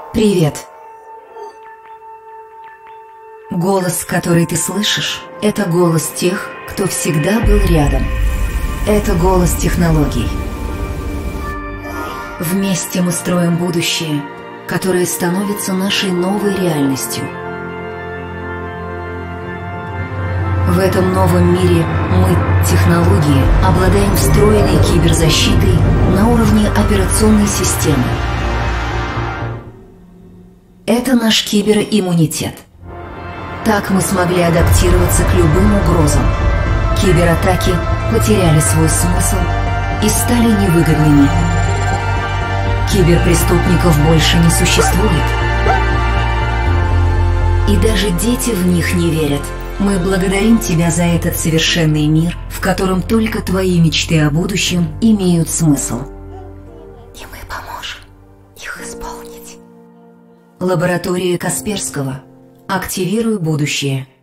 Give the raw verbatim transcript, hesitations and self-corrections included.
Привет. Голос, который ты слышишь, это голос тех, кто всегда был рядом. Это голос технологий. Вместе мы строим будущее, которое становится нашей новой реальностью. В этом новом мире мы, технологии, обладаем встроенной киберзащитой на уровне операционной системы. Это наш кибериммунитет. Так мы смогли адаптироваться к любым угрозам. Кибератаки потеряли свой смысл и стали невыгодными. Киберпреступников больше не существует. И даже дети в них не верят. Мы благодарим тебя за этот совершенный мир, в котором только твои мечты о будущем имеют смысл. И мы поможем их исполнить. Лаборатория Касперского. Активируй будущее.